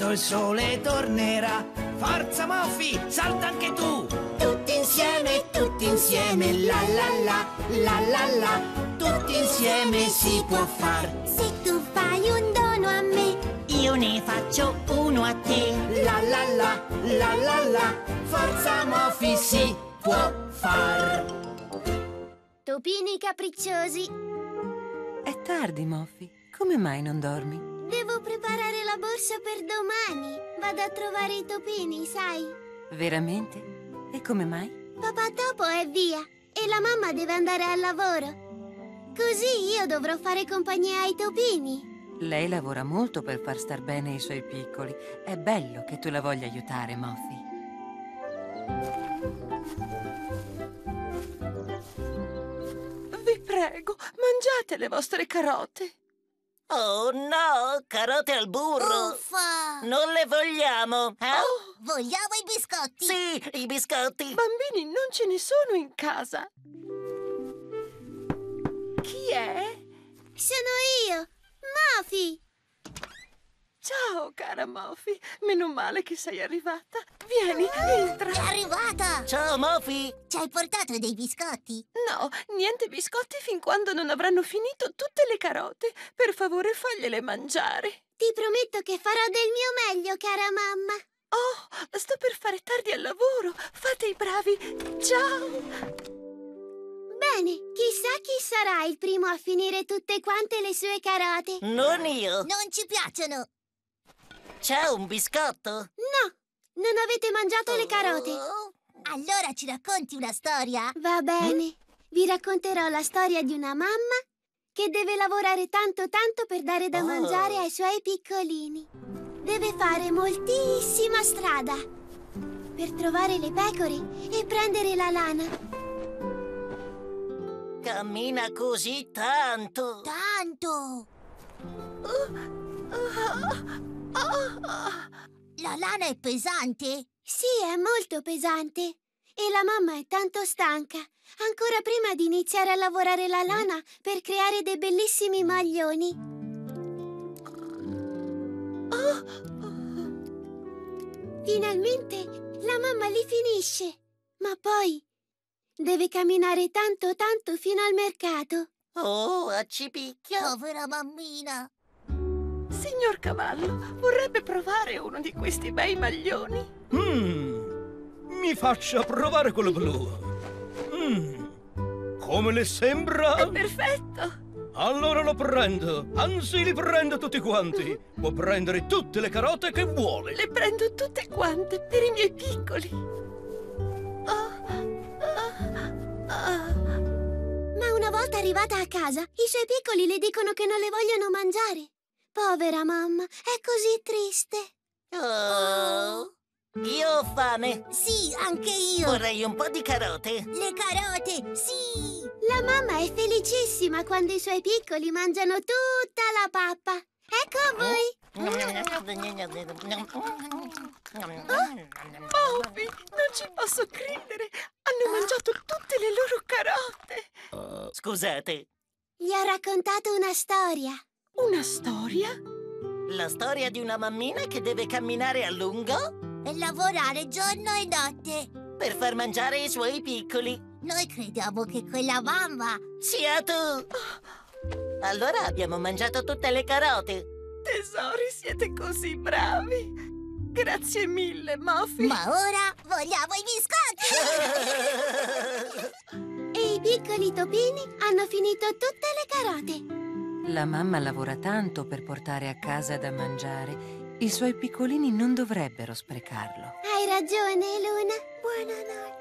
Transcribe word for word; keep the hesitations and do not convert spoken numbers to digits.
presto il sole tornerà. Forza Moffi, salta anche tu! Tutti insieme, tutti insieme, la la la, la la la. Tutti insieme si può far. Se tu fai un dono a me, io ne faccio uno a te. La la la, la la la. Forza Moffi si può far. topini capricciosi. È tardi, Moffi. Come mai non dormi? Devo preparare la borsa per domani. Vado a trovare i topini, sai? Veramente? E come mai? Papà Topo è via e la mamma deve andare al lavoro. Così io dovrò fare compagnia ai topini. Lei lavora molto per far star bene i suoi piccoli. È bello che tu la voglia aiutare, Moffi. Vi prego, mangiate le vostre carote. Oh no, carote al burro. Uffa! Non le vogliamo, eh? Oh, vogliamo i biscotti? Sì, i biscotti. Bambini, non ce ne sono in casa. Chi è? Sono io, Moffi. Ciao, cara Moffi. Meno male che sei arrivata. Vieni, entra. È arrivata! Ciao, Moffi. Ci hai portato dei biscotti? No, niente biscotti fin quando non avranno finito tutte le carote. Per favore, fagliele mangiare. Ti prometto che farò del mio meglio, cara mamma. Oh, sto per fare tardi al lavoro. Fate i bravi. Ciao. Bene, chissà chi sarà il primo a finire tutte quante le sue carote. Non io. Non ci piacciono. C'è un biscotto? No, non avete mangiato le carote. Oh. Allora ci racconti una storia? Va bene. Vi racconterò la storia di una mamma che deve lavorare tanto tanto per dare da Oh. mangiare ai suoi piccolini. Deve fare moltissima strada per trovare le pecore e prendere la lana. Cammina così tanto. Tanto! La lana è pesante? Sì, è molto pesante. E la mamma è tanto stanca. Ancora prima di iniziare a lavorare la lana per creare dei bellissimi maglioni. Finalmente la mamma li finisce. Ma poi deve camminare tanto tanto fino al mercato. Oh, accipicchia. Povera mammina. Signor Cavallo, vorrebbe provare uno di questi bei maglioni? Mmm, mi faccia provare quello blu. Mmm, come le sembra? È perfetto! Allora lo prendo, anzi li prendo tutti quanti. Può prendere tutte le carote che vuole. Le prendo tutte quante per i miei piccoli. Oh, oh, oh. Ma una volta arrivata a casa, i suoi piccoli le dicono che non le vogliono mangiare. Povera mamma, è così triste. Oh. Io ho fame. Sì, anche io. Vorrei un po' di carote. Le carote, sì. La mamma è felicissima quando i suoi piccoli mangiano tutta la pappa. Ecco a voi. Moffi, non ci posso credere! Hanno mangiato tutte le loro carote! Uh, scusate. Gli ho raccontato una storia. Una storia? La storia di una mammina che deve camminare a lungo E lavorare giorno e notte. per far mangiare i suoi piccoli. Noi crediamo che quella mamma... Sia tu! Allora abbiamo mangiato tutte le carote. Tesori, siete così bravi! Grazie mille, Moffi! Ma ora vogliamo i biscotti! E i piccoli topini hanno finito tutte le carote. La mamma lavora tanto per portare a casa da mangiare. I suoi piccolini non dovrebbero sprecarlo. Hai ragione, Luna. Buonanotte.